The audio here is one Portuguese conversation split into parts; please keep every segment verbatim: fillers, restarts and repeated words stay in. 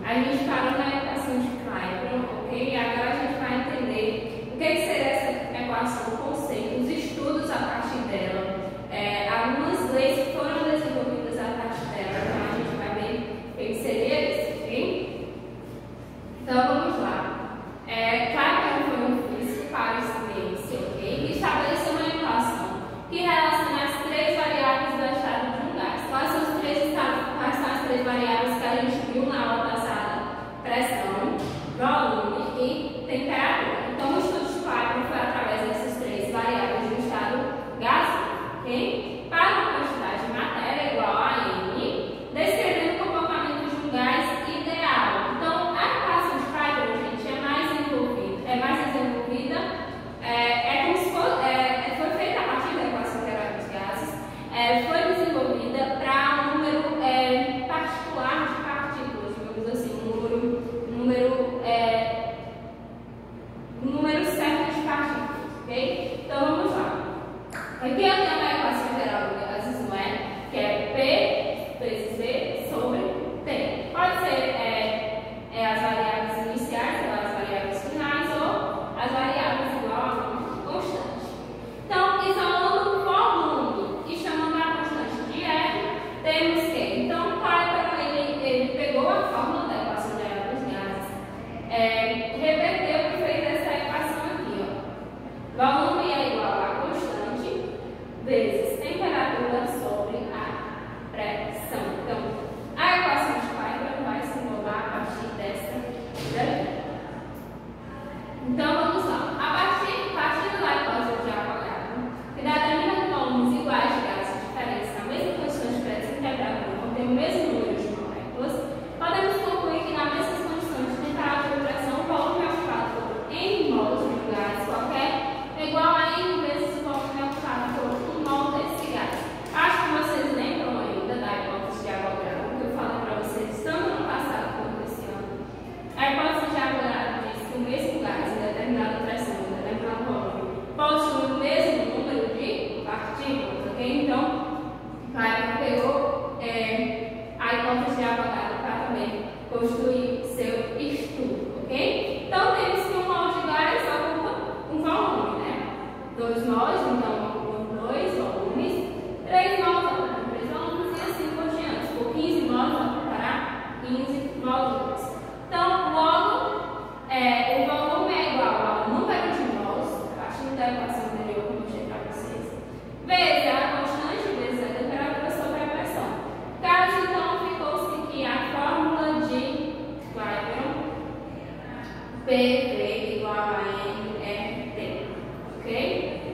A gente parou na equação de Clapeyron, ok? Agora a gente vai entender o que seria essa equação, conceitos, estudos a partir dela, é, algumas leis que foram desenvolvidas a partir dela. Então a gente vai ver o que seria isso, ok? Então vamos lá. É, Clapeyron foi um físico para o ciência, ok? Que estabeleceu uma equação que relaciona as três variáveis do estado de um gás. Quais são os três estados? Quais são as três variáveis que a gente viu na aula passada? Pressão, volume e temperatura. Então, o estudo de Clapeyron foi através dessas três variáveis do estado gasoso, ok? Para uma quantidade de matéria igual a M, descrevendo o comportamento de um gás ideal. Então, a equação de Clapeyron, gente, é mais envolvida, é mais desenvolvida, é, é como se for, é, foi feita a partir da equação geral dos gases, é, foi desenvolvida para um número é, particular de partículas, digamos assim, um número, um número, é, um número certo de partículas, ok? Então vamos lá. Aqui eu tenho uma equação geral dos gases, não é? Que é P vezes V sobre T. Pode ser é, é, as variáveis iniciais, ou as variáveis finais, ou as variáveis igual a uma constante. Então, isolando o volume e chamando a constante de R, temos que, então, Clapeyron ele, ele pegou a fórmula da equação geral dos gases, é, reverteu e fez essa equação aqui, ó. Volume é igual a constante vezes temperatura sobre a pressão. Então, a equação de Clapeyron vai se enrolar a partir dessa daqui. Então, vamos lá. A partir, partindo da equação de Avogadro, que determina que volumes iguais de gases diferentes na mesma condição de pressão e temperatura vão ter o mesmo número de moléculas, podemos concluir que nas mesmas condições de temperatura e pressão, o volume é ocupado por N mols de um gás qualquer é igual a N vezes o volume é ocupado por um mol desse gás. Acho que vocês lembram ainda da hipótese de Avogadro, que eu falei para vocês tanto no passado quanto esse ano. A hipótese de Avogadro diz que o mesmo gás em determinada pressão, em determinado volume, possui o mesmo número de partículas, ok? Então, Clapeyron pegou é, a hipótese de Avogadro para também construir seu estudo, ok? Então, temos que um mol de gás ocupa um volume, né? dois mols, então, ocupam dois volumes, três mols ocupam três volumes e assim por diante. Por quinze mols ocupará quinze volumes. Então, logo, é, o volume é igual ao número de mols, partindo da equação anterior que eu mostrei para vocês, vezes a constante, vezes a temperatura sobre a pressão. Caso, então, ficou-se que a fórmula de Clapeyron, P V igual a N R T, ok?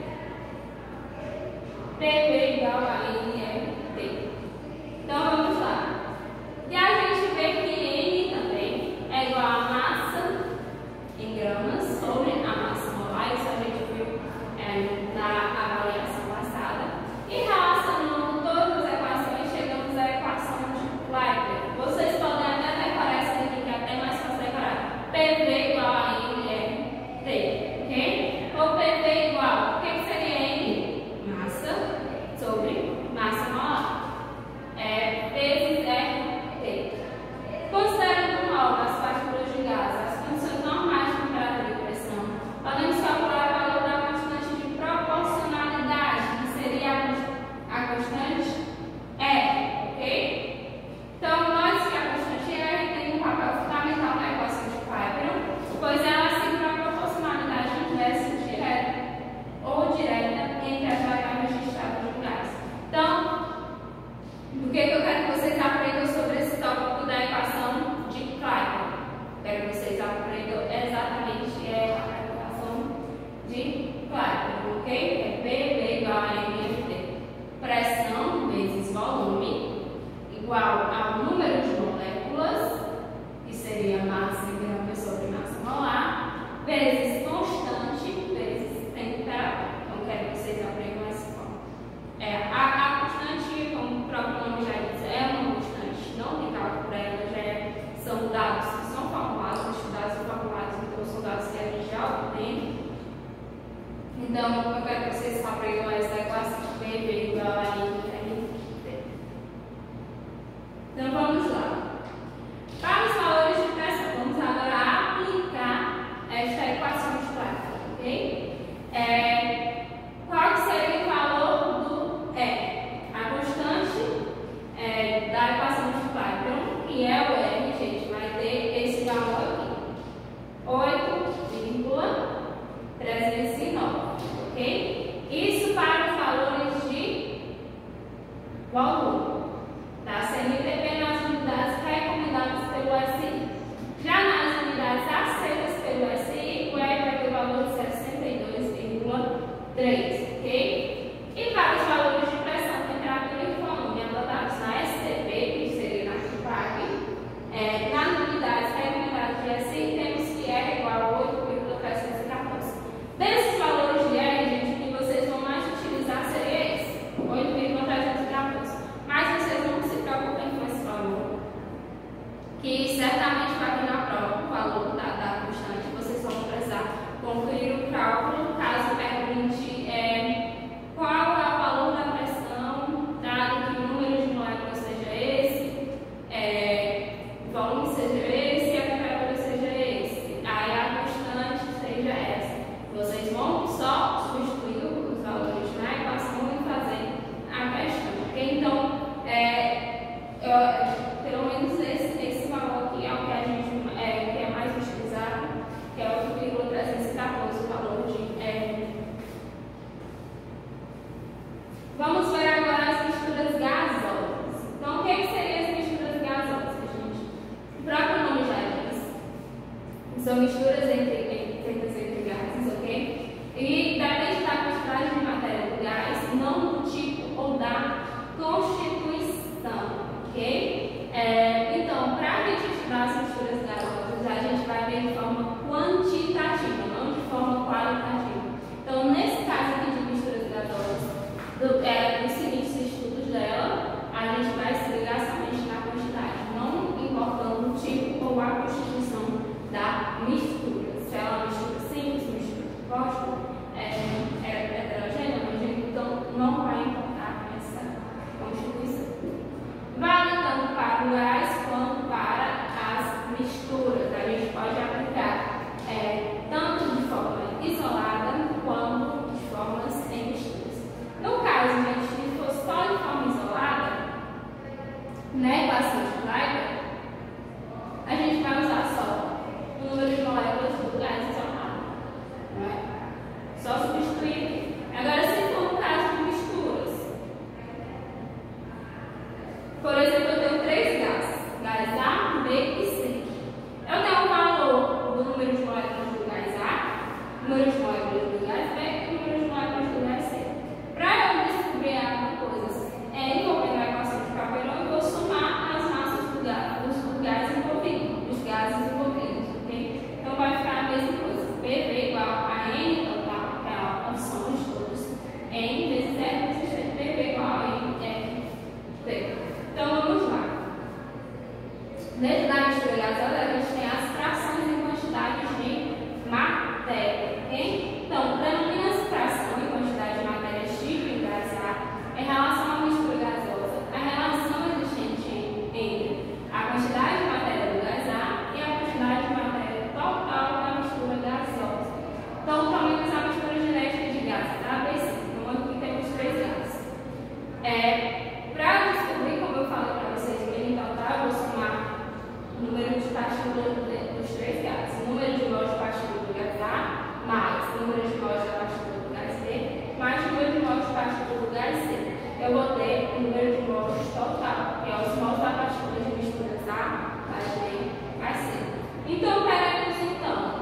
P V igual a N R T. Então, vamos lá. E a gente vê que N também é igual a massa em gramas sobre a massa molar, isso a gente viu é, na avaliação passada. E relacionando todas as equações, chegamos à equação de Clapeyron. Vocês podem até decorar essa daqui, que é até mais fácil decorar. P V igual a N três, ok? E vários valores de pressão, temperatura e volume adotados na S T P, que seria na CUPAC, é, nas unidades recomendadas de S I, temos que R igual a oito vírgula trezentos e quatorze. Desses valores de R, gente, o que vocês vão mais utilizar seria esse, oito vírgula trezentos e quatorze. Mas vocês não se preocupem com esse valor, que certamente vai vir na prova o valor da, da constante. Vocês vão precisar conferir o cálculo, caso pergunte é, qual é o valor da pressão, dado que o número de moléculas seja esse, é, o volume seja esse e a temperatura seja esse, aí a constante seja essa. Vocês vão só substituir os valores na equação e fazer a questão, ok? Então, é, eu, pelo menos esse, esse valor aqui é o que a gente é, que é mais utilizado, que é oito vírgula trezentos e quatorze, o valor de é. Vamos ver agora as misturas gasosas. Então, o que, que seriam as misturas gasosas, gente? O próprio nome já diz. São misturas entre, entre, feitas entre gases, ok? E depende da quantidade de matéria do gás, não do tipo ou da constituição, ok? É, então, para a gente estudar as misturas gasosas, a gente vai ver de forma quantitativa, não de forma qualitativa. Então, nesse caso aqui de misturas gasosas, do, é, dos seguintes estudos dela, a gente vai se ligar somente na quantidade, não importando o tipo ou a constituição da mistura. Se ela é uma mistura simples, mistura composta, é, é heterogênea, homogênea, então não vai importar essa constituição. Vale tanto para o gás quanto para as misturas. A gente pode aplicar é, tanto de forma isolada quanto de formas em misturas. No caso, gente, se for só de forma isolada, na equação de Weiber, a gente vai usar só o número de moléculas do gás isolado, não é? Só substituir. Agora, se for no caso de misturas, por exemplo, eu tenho três gases, gás A, B e C. Eu tenho o valor do número de moléculas do gás A, número de moléculas do gás B e número de moléculas do gás C. Para eu descobrir alguma coisa é, envolvendo a equação de Calderon, eu vou somar as massas do gás, dos gás envolvidos, dos gases envolvidos, ok? Então vai ficar a mesma coisa, P V igual a N total, que é a soma de todos, N vezes R vezes P V igual a N F T. Então vamos lá. Dentro da mistura gasosa, a gente tem as frações em quantidade de matéria, ok? Então, denomina-se fração em quantidade de matéria X em gás A em relação à mistura gasosa, a relação existente entre a quantidade de matéria do gás A e a quantidade de matéria total da mistura gasosa. Então, tomamos a mistura genética de gases A, B e C. Então, aqui temos três gases. É, para descobrir, como eu falei para vocês, que ele total, eu vou somar o número de partículas dos três gases, o número de mols de partículas do gás A, mais o número de mols da partícula do gás B, mais o número de mols de partícula do gás C. Eu vou ter o número de mols total, que é os mols da partícula de misturas A, gás B, gás C. Então, teremos então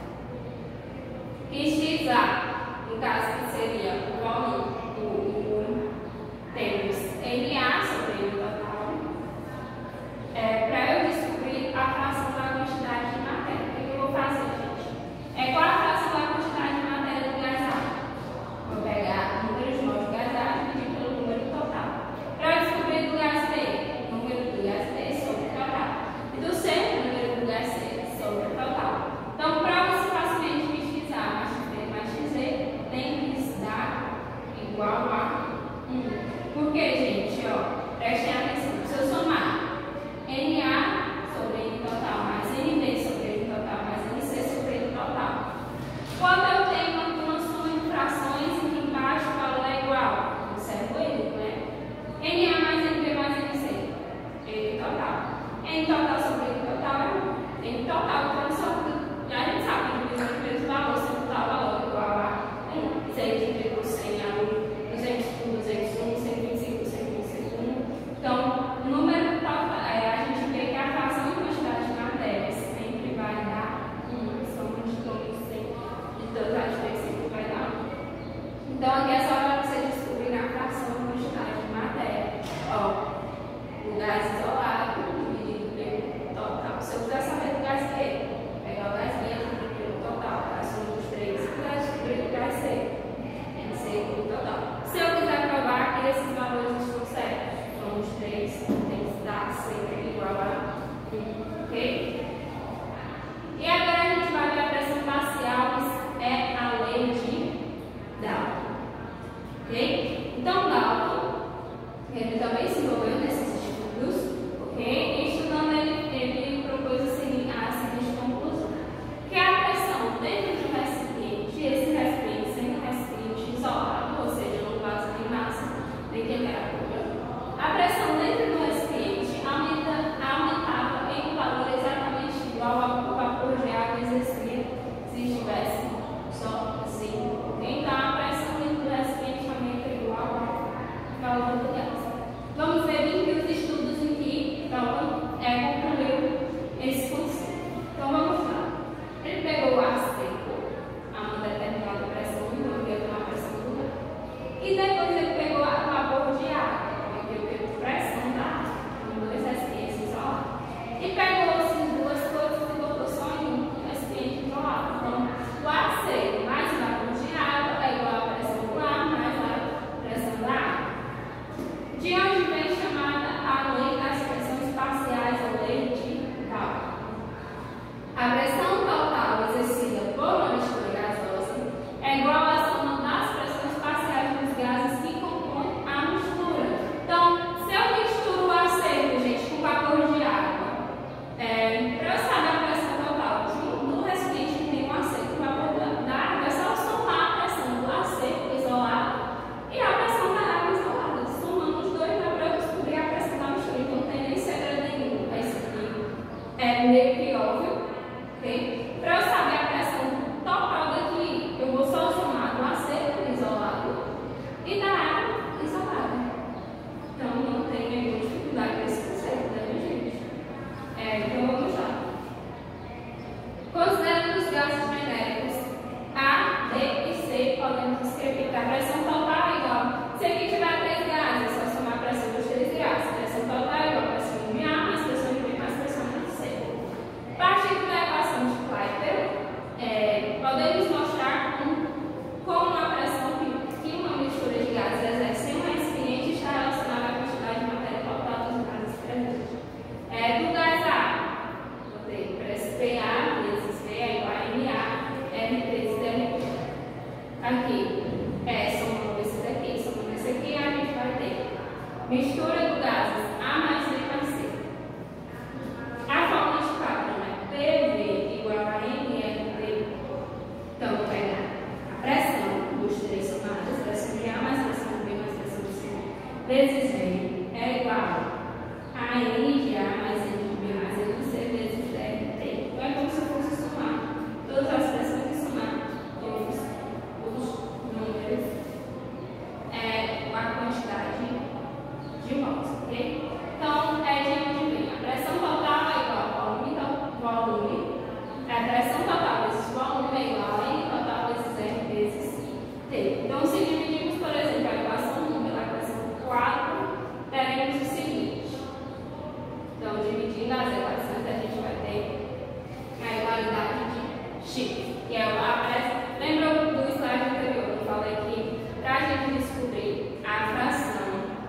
que X A, no caso que seria o volume, o, o, temos N A sobre N total. É, para eu descobrir a fração da quantidade de matéria, o que eu vou fazer, gente? É qual a fração da quantidade de matéria do gás A? Vou pegar o número de mols do gás A e dividir pelo número total. Para eu descobrir do gás B, o número do gás B sobre o total. E do C, o número do gás C sobre o total. Então, para você facilmente X A mais X B mais X Z, tem que dar igual a um. Por quê, gente? Ó, prestem atenção. Se eu somar N A sobre N total mais N B sobre N total mais N C sobre N total. Quando eu tenho uma, uma soma de frações e aqui embaixo o valor é igual, observa ele, né? N A mais N B mais N C, N total. N total sobre N total é um. N total, então só já a gente sabe que divisão de mesmo valor, sempre dá o valor igual a um. Se a gente dividir por cem a um, duzentos por duzentos, um, cento e vinte e cinco por cento e vinte e cinco, um. Então, o número total, é, a gente vê que a fração em quantidade de matéria sempre vai dar um. São multidões de todas as vezes sempre vai dar um. é meio que óbvio, ok? Para eu saber a pressão total daqui, eu vou só somar do A seco isolado e da água isolada. Então não tem nenhuma dificuldade nesse conceito, né, gente? É, então vamos lá. Considerando os gases genéricos A, D e C, podemos escrever que a pressão total é igual. Se aqui tiver três gases, é só somar a pressão dos três gases. Pressão total é igual a pressão de A mais pressão de B mais pressão de C. Partindo da equação de Kleiper, é, podemos mostrar um, como a pressão que, que uma mistura de gases exerce em um recipiente está relacionada à quantidade de matéria total dos gases presentes. É, do gás A, vou ter pressão P A vezes V é igual a M A, R vezes D. Aqui, é, somando esse daqui, somando esse aqui, a gente vai ter mistura do gases A mais B mais C. A fórmula de Kaplan é P V igual a M R D. Então, eu vou pegar a pressão dos três somados, pressão de A mais pressão de B mais pressão de C, vezes V é igual a N de A mais N de B mais N de C vezes D R T. Então, é como se eu fosse somar todas as pressões e somar todos os números, é, a quantidade de mols, ok? Então, é de onde vem? A pressão total é igual ao volume, então, volume. A pressão total vezes volume é igual a N total vezes R vezes T. Então, se dividirmos, por exemplo, a equação um pela equação quatro, teremos o seguinte. Então, dividindo as equações, a gente vai ter a igualdade de X, que é a pressão. Lembra do slide anterior? Eu falei que para a gente descobrir a fração,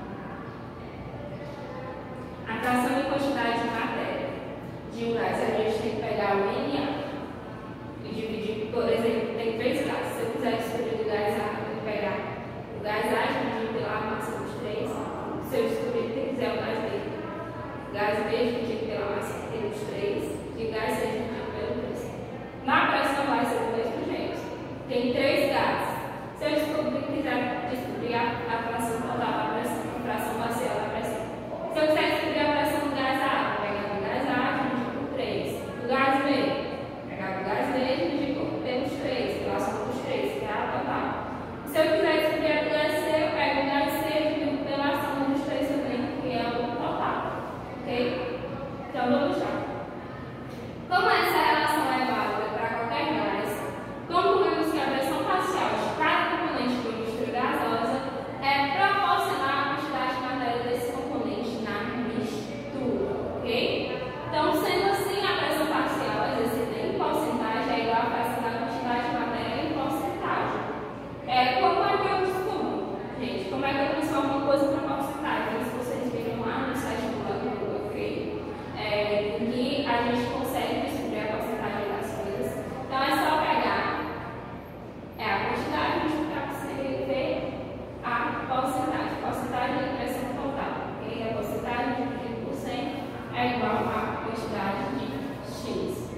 a fração de quantidade de matéria de um gás, a gente tem que pegar o N A e dividir, por exemplo, tem três gases. Se eu quiser descobrir o gás A, eu tenho que pegar o gás A e dividir pela massa dos três. Se eu descobrir que quiser o gás B, o gás B dividido pela massa dos três e o gás C dividido pelo três. Na pressão vai ser do mesmo jeito. Tem três gases. Se eu descobrir, quiser descobrir a, a fração total da pressão, a fração parcial da pressão. Se eu quiser descobrir a pressão do gás A, vou pegar do gás A e dividir por três. Do gás B, pegar do gás B e dividir por, pelos três, pela soma dos três, que é a total. Se eu quiser descobrir a do gás C, eu pego o gás C e divido pela soma dos três também, que é o total. Ok? Então vamos lá. Como essa relação é válida para qualquer gás, concluímos que a pressão parcial de cada componente de uma mistura gasosa é proporcional à quantidade de matéria desse componente na mistura, ok? Então, sendo assim, a pressão parcial exercida em porcentagem é igual à fração da quantidade de matéria em porcentagem. É, como é que eu descubro, gente? Como é que eu transformo uma coisa para porcentagem? Isso vocês viram lá no site do banco, ok? É, que a gente consegue descobrir a porcentagem das coisas. Então, é só pegar é a quantidade, multiplicar por você ver a porcentagem. Porcentagem de pressão total. Okay? A porcentagem dividido por cem é igual a quantidade de X.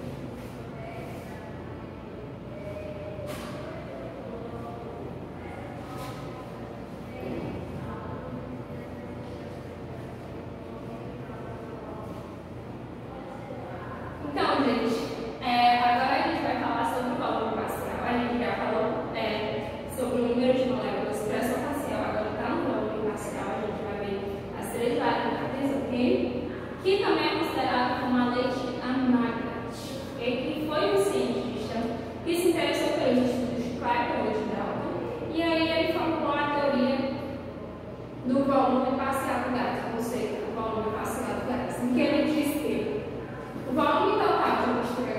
Então, gente, é, agora a gente vai falar sobre o volume parcial. A gente já falou é, sobre o número de moléculas de pressão parcial. Agora está no volume parcial, a gente vai ver as três variáveis, ok? Que também é considerado como a lei de Amagat, okay? Que foi um cientista que se interessou pelos estudos de Kleiper e de Dalton, e aí ele formulou a teoria do volume parcial do gás, ou seja, o volume parcial do gás, em que ele diz que o volume total de uma mistura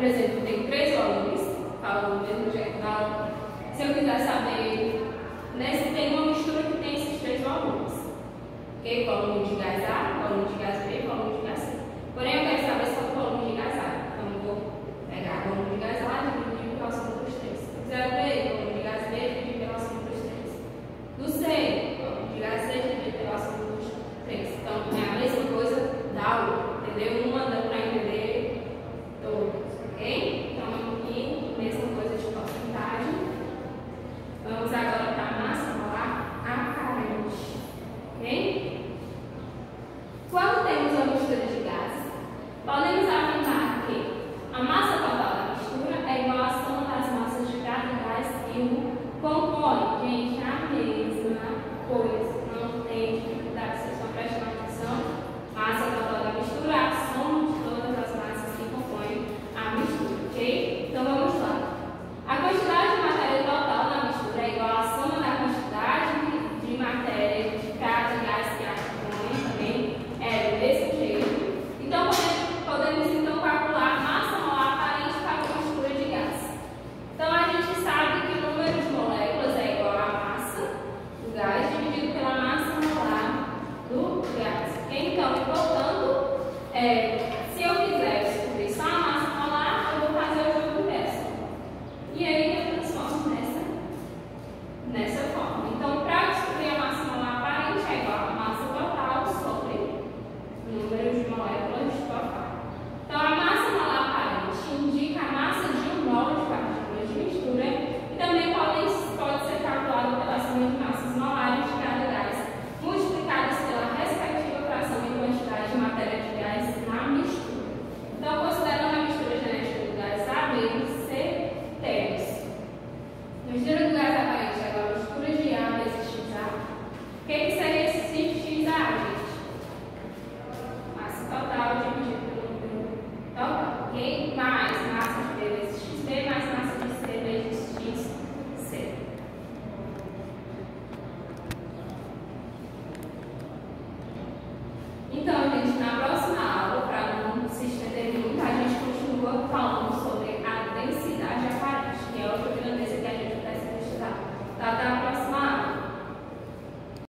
exemplo, eu tenho três volumes, falo do mesmo jeito da aula. Se eu quiser saber, né, se tem uma mistura que tem esses três volumes, ok? Volume de gás A, volume de gás B, volume de gás C. Porém, eu quero saber só o volume de gás A. Então, eu vou pegar o volume de gás A e dividir pela soma dos três. Se eu quiser ver o volume de gás B, dividir pela soma dos três. Do C, volume de gás C, dividir pela soma dos três. Então, é a mesma coisa da outra, entendeu? Uma dá para entender todas, ok? Então, aqui, mesma coisa de porcentagem. Vamos agora para a massa molar aparente, ok? Quando temos a mistura de gases, podemos afirmar que a massa total da mistura é igual à soma das massas de cada gás que o compõe. Gente, é a mesma coisa, não tem dificuldade, vocês estão prestando atenção? Massa total da mistura é a soma de todas as massas que compõem a mistura, ok? Então vamos lá. A quantidade de matéria total na mistura é igual à soma da quantidade de matéria de cada gás que a compõe, também é do mesmo jeito. Então podemos, podemos então calcular a massa molar aparente para a mistura de gás. Então a gente sabe que o número de moléculas é igual à massa do gás dividido pela massa molar do gás. Então, portanto, é, se eu quiser descobrir só a massa molar, eu vou fazer o jogo inverso. E aí eu transformo nessa, nessa forma. Então, para descobrir a massa molar aparente é igual a massa total sobre o número de moléculas total. Então, a massa molar aparente indica a massa de um mol de partículas de mistura e também pode, pode ser calculada pela soma de massas molares de cada gás, multiplicadas pela respectiva fração em quantidade de matéria de gás na mistura. Então, considerando a mistura genética do gás A, B e C, temos a mistura do gás aparente é igual a mistura de A vezes X A. O que, que seria esse X A, gente? Massa total dividido pelo número total, ok? Mais massa de B vezes X B, mais massa de C vezes X C. Então, gente, na